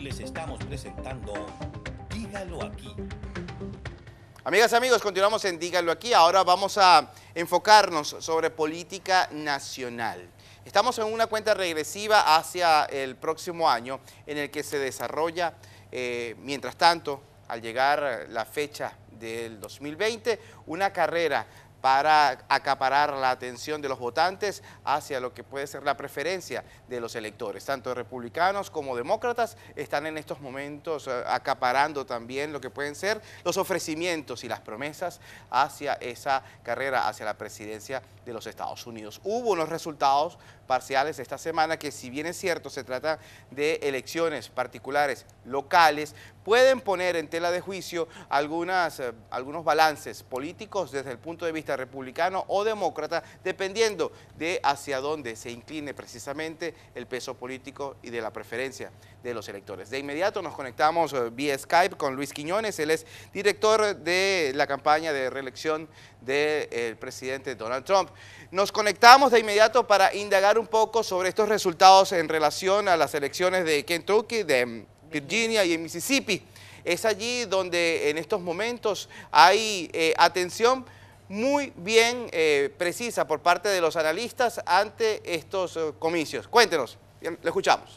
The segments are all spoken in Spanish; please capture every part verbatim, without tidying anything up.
les estamos presentando Dígalo Aquí. Amigas y amigos, continuamos en Dígalo Aquí. Ahora vamos a enfocarnos sobre política nacional. Estamos en una cuenta regresiva hacia el próximo año en el que se desarrolla, eh, mientras tanto, al llegar la fecha del dos mil veinte, una carrera para acaparar la atención de los votantes hacia lo que puede ser la preferencia de los electores. Tanto republicanos como demócratas están en estos momentos eh, acaparando también lo que pueden ser los ofrecimientos y las promesas hacia esa carrera, hacia la presidencia de los Estados Unidos. Hubo unos resultados parciales esta semana que, si bien es cierto, se trata de elecciones particulares locales, pueden poner en tela de juicio algunas, eh, algunos balances políticos desde el punto de vista republicano o demócrata, dependiendo de hacia dónde se incline precisamente el peso político y de la preferencia de los electores. De inmediato nos conectamos eh, vía Skype con Luis Quiñones. Él es director de la campaña de reelección del presidente Donald Trump. Nos conectamos de inmediato para indagar un poco sobre estos resultados en relación a las elecciones de Kentucky, de Virginia y en Mississippi. Es allí donde en estos momentos hay eh, atención muy bien eh, precisa por parte de los analistas ante estos eh, comicios. Cuéntenos, bien, le escuchamos.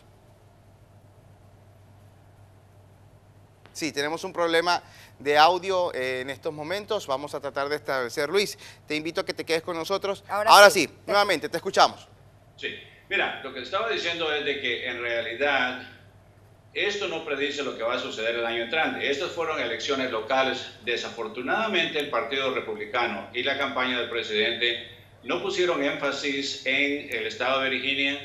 Sí, tenemos un problema de audio eh, en estos momentos. Vamos a tratar de establecer. Luis, te invito a que te quedes con nosotros. Ahora, Ahora sí, sí, nuevamente, te escuchamos. Sí, mira, lo que estaba diciendo es de que en realidad esto no predice lo que va a suceder el año entrante. Estas fueron elecciones locales. Desafortunadamente, el Partido Republicano y la campaña del presidente no pusieron énfasis en el estado de Virginia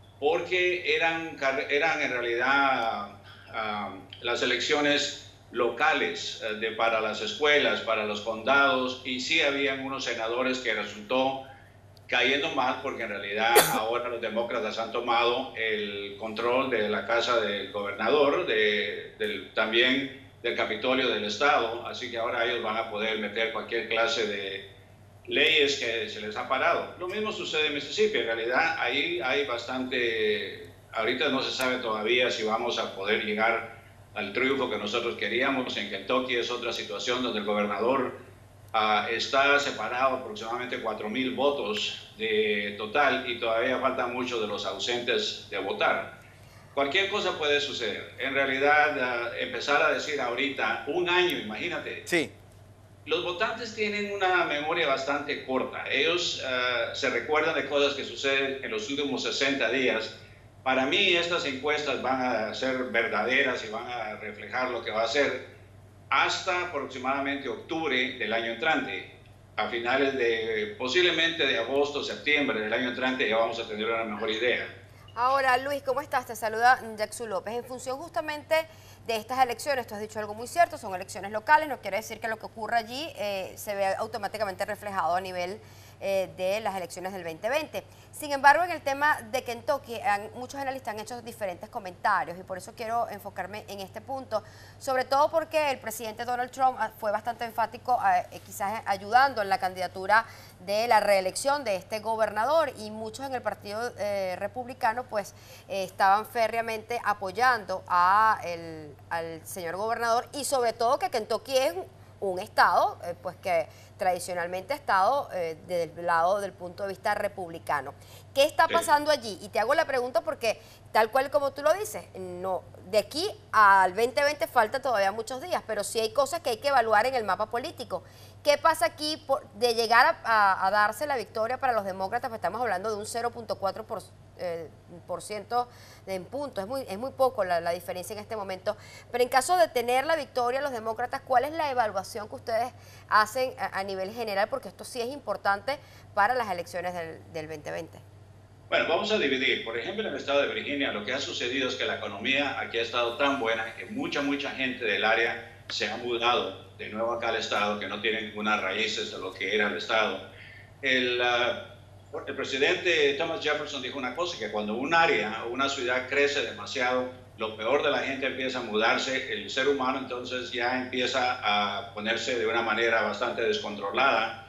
porque eran, eran en realidad uh, las elecciones locales uh, de, para las escuelas, para los condados, y sí habían unos senadores que resultó cayendo mal porque en realidad ahora los demócratas han tomado el control de la casa del gobernador, de, del, también del Capitolio del estado, así que ahora ellos van a poder meter cualquier clase de leyes que se les ha parado. Lo mismo sucede en Mississippi. En realidad ahí hay bastante, ahorita no se sabe todavía si vamos a poder llegar al triunfo que nosotros queríamos. En Kentucky es otra situación donde el gobernador Uh, está separado aproximadamente cuatro mil votos de total y todavía falta mucho de los ausentes de votar. Cualquier cosa puede suceder. En realidad, uh, empezar a decir ahorita, un año, imagínate. Sí. Los votantes tienen una memoria bastante corta. Ellos uh, se recuerdan de cosas que suceden en los últimos sesenta días. Para mí, estas encuestas van a ser verdaderas y van a reflejar lo que va a ser hasta aproximadamente octubre del año entrante. A finales de, posiblemente de agosto, septiembre del año entrante, ya vamos a tener una mejor idea. Ahora, Luis, ¿cómo estás? Te saluda Jackson López. En función justamente de estas elecciones, tú has dicho algo muy cierto, son elecciones locales, no quiere decir que lo que ocurra allí eh, se vea automáticamente reflejado a nivel eh, de las elecciones del veinte veinte. Sin embargo, en el tema de Kentucky, han, muchos analistas han hecho diferentes comentarios y por eso quiero enfocarme en este punto, sobre todo porque el presidente Donald Trump fue bastante enfático, eh, quizás ayudando en la candidatura de la reelección de este gobernador, y muchos en el partido eh, republicano pues eh, estaban férreamente apoyando a el, al señor gobernador, y sobre todo que Kentucky es un estado eh, pues que tradicionalmente ha estado eh, del lado del punto de vista republicano. ¿Qué está pasando allí? Y te hago la pregunta porque, tal cual como tú lo dices, no, de aquí al veinte veinte falta todavía muchos días, pero sí hay cosas que hay que evaluar en el mapa político. ¿Qué pasa aquí por, de llegar a, a, a darse la victoria para los demócratas? Pues estamos hablando de un cero punto cuatro por ciento eh, por ciento en puntos, es muy, es muy poco la, la diferencia en este momento. Pero en caso de tener la victoria los demócratas, ¿cuál es la evaluación que ustedes hacen a, a nivel general? Porque esto sí es importante para las elecciones del, del veinte veinte. Bueno, vamos a dividir. Por ejemplo, en el estado de Virginia, lo que ha sucedido es que la economía aquí ha estado tan buena que mucha, mucha gente del área se ha mudado de nuevo acá al estado, que no tiene ninguna raíces de lo que era el estado. El, uh, el presidente Thomas Jefferson dijo una cosa, que cuando un área o una ciudad crece demasiado, lo peor de la gente empieza a mudarse, el ser humano entonces ya empieza a ponerse de una manera bastante descontrolada,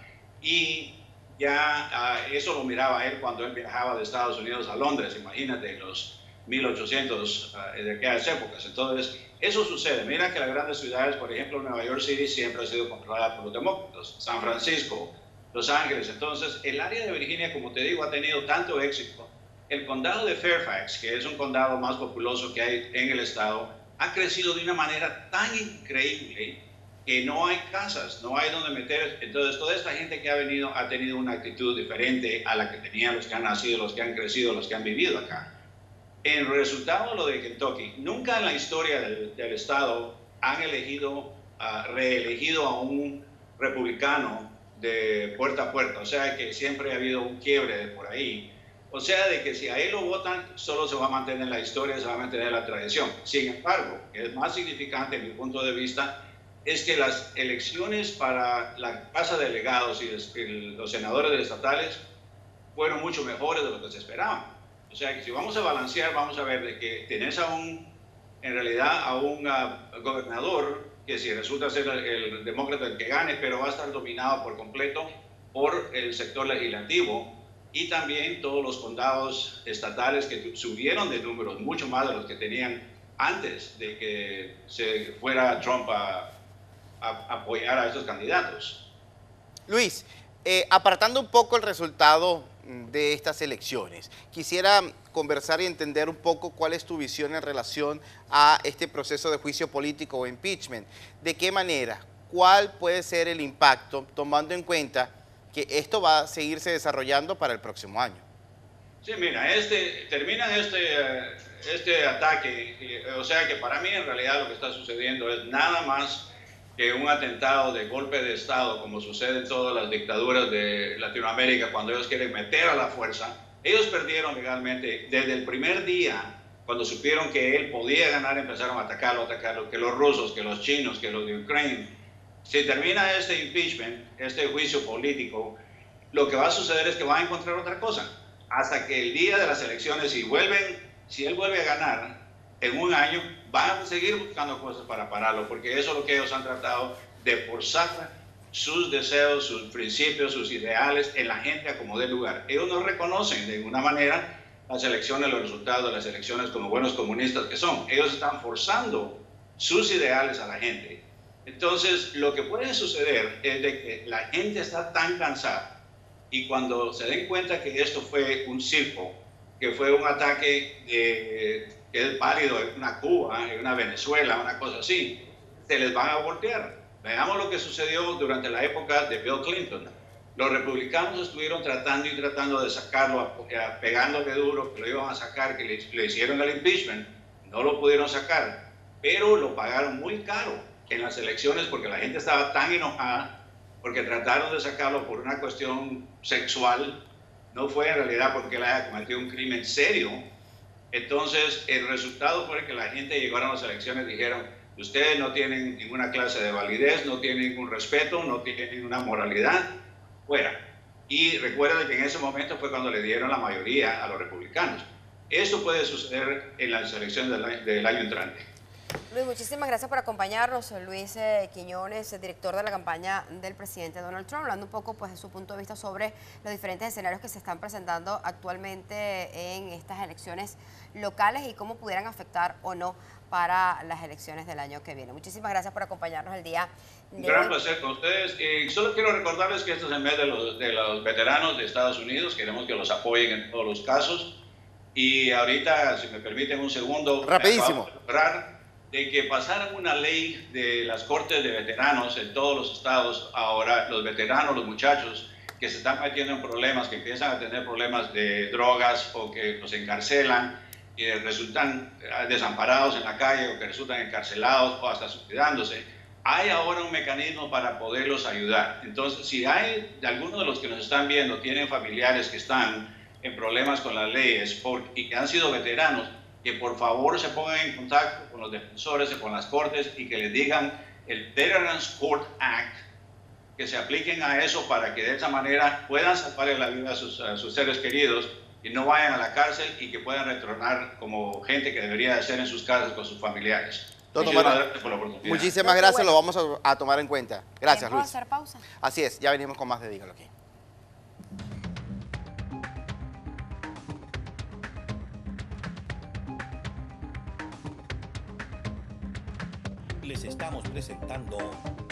y ya uh, eso lo miraba él cuando él viajaba de Estados Unidos a Londres. Imagínate, los mil ochocientos, uh, de aquellas épocas. Entonces, eso sucede. Mira que las grandes ciudades, por ejemplo, Nueva York City siempre ha sido controlada por los demócratas, San Francisco, Los Ángeles. Entonces, el área de Virginia, como te digo, ha tenido tanto éxito. El condado de Fairfax, que es un condado más populoso que hay en el estado, ha crecido de una manera tan increíble que no hay casas, no hay donde meter. Entonces, toda esta gente que ha venido ha tenido una actitud diferente a la que tenían los que han nacido, los que han crecido, los que han vivido acá. En resultado, lo de Kentucky, nunca en la historia del, del estado han elegido, uh, reelegido a un republicano de puerta a puerta, o sea que siempre ha habido un quiebre de por ahí. O sea, de que si a él lo votan, solo se va a mantener la historia, se va a mantener la tradición. Sin embargo, que es más significante en mi punto de vista, es que las elecciones para la Casa de Delegados y los senadores estatales fueron mucho mejores de lo que se esperaban. O sea, que si vamos a balancear, vamos a ver de que tenés a un, en realidad, a un uh, gobernador que si resulta ser el, el demócrata el que gane, pero va a estar dominado por completo por el sector legislativo, y también todos los condados estatales que subieron de números mucho más de los que tenían antes de que se fuera Trump a, a, a apoyar a estos candidatos. Luis, eh, apartando un poco el resultado de estas elecciones, quisiera conversar y entender un poco cuál es tu visión en relación a este proceso de juicio político o impeachment. ¿De qué manera? ¿Cuál puede ser el impacto, tomando en cuenta que esto va a seguirse desarrollando para el próximo año? Sí, mira, este, termina este, este ataque, o sea que para mí en realidad lo que está sucediendo es nada más que un atentado de golpe de Estado, como sucede en todas las dictaduras de Latinoamérica cuando ellos quieren meter a la fuerza. Ellos perdieron legalmente desde el primer día, cuando supieron que él podía ganar, empezaron a atacarlo, atacarlo, que los rusos, que los chinos, que los de Ucrania. Si termina este impeachment, este juicio político, lo que va a suceder es que van a encontrar otra cosa. Hasta que el día de las elecciones, si vuelven, si él vuelve a ganar en un año, van a seguir buscando cosas para pararlo, porque eso es lo que ellos han tratado de forzar sus deseos, sus principios, sus ideales en la gente a como dé lugar. Ellos no reconocen de ninguna manera las elecciones, los resultados de las elecciones como buenos comunistas que son. Ellos están forzando sus ideales a la gente. Entonces, lo que puede suceder es de que la gente está tan cansada y cuando se den cuenta que esto fue un circo, que fue un ataque de, que es válido en una Cuba, en una Venezuela, una cosa así, se les van a voltear. Veamos lo que sucedió durante la época de Bill Clinton. Los republicanos estuvieron tratando y tratando de sacarlo, pegándole duro, que lo iban a sacar, que le, le hicieron el impeachment, no lo pudieron sacar, pero lo pagaron muy caro en las elecciones porque la gente estaba tan enojada porque trataron de sacarlo por una cuestión sexual, no fue en realidad porque él haya cometido un crimen serio. Entonces el resultado fue que la gente llegó a las elecciones y dijeron: ustedes no tienen ninguna clase de validez, no tienen ningún respeto, no tienen ninguna moralidad, fuera. Y recuerden que en ese momento fue cuando le dieron la mayoría a los republicanos. Esto puede suceder en las elecciones del, del año entrante. Luis, muchísimas gracias por acompañarnos. Luis eh, Quiñones, director de la campaña del presidente Donald Trump, hablando un poco pues, de su punto de vista sobre los diferentes escenarios que se están presentando actualmente en estas elecciones locales y cómo pudieran afectar o no para las elecciones del año que viene. Muchísimas gracias por acompañarnos el día de hoy. Un gran placer con ustedes. Y solo quiero recordarles que esto es el mes de los, de los veteranos de Estados Unidos. Queremos que los apoyen en todos los casos. Y ahorita, si me permiten un segundo, rapidísimo, de que pasaran una ley de las cortes de veteranos en todos los estados. Ahora los veteranos, los muchachos que se están metiendo en problemas, que empiezan a tener problemas de drogas o que los encarcelan, que resultan desamparados en la calle o que resultan encarcelados o hasta suicidándose, hay ahora un mecanismo para poderlos ayudar. Entonces, si hay de algunos de los que nos están viendo tienen familiares que están en problemas con las leyes por, y que han sido veteranos, que por favor se pongan en contacto con los defensores y con las cortes y que les digan el Veterans Court Act, que se apliquen a eso para que de esa manera puedan salvarle la vida a sus, a sus seres queridos y no vayan a la cárcel y que puedan retornar como gente que debería de ser en sus casas con sus familiares. Muchísimas gracias por la oportunidad. Muchísimas gracias, lo vamos a, a tomar en cuenta. Gracias, Luis. Hacer pausa. Así es, ya venimos con más de Dígalo Aquí. les estamos presentando